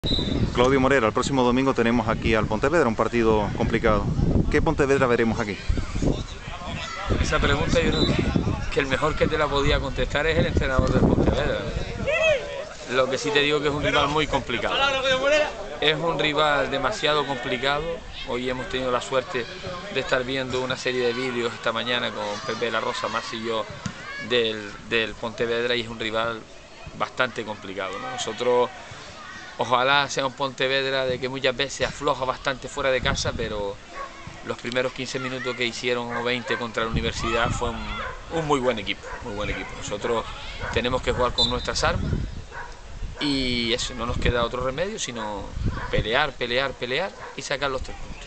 Claudio Morera, el próximo domingo tenemos aquí al Pontevedra, un partido complicado. ¿Qué Pontevedra veremos aquí? Esa pregunta yo creo que el mejor que te la podía contestar es el entrenador del Pontevedra. Lo que sí te digo que es un rival muy complicado. Es un rival demasiado complicado. Hoy hemos tenido la suerte de estar viendo una serie de vídeos esta mañana con Pepe La Rosa, Marci y yo del Pontevedra, y es un rival bastante complicado, ¿no? Nosotros ojalá sea un Pontevedra de que muchas veces afloja bastante fuera de casa, pero los primeros 15 minutos que hicieron o 20 contra la Universidad fue un muy buen equipo, muy buen equipo. Nosotros tenemos que jugar con nuestras armas y eso, no nos queda otro remedio sino pelear, pelear, pelear y sacar los 3 puntos.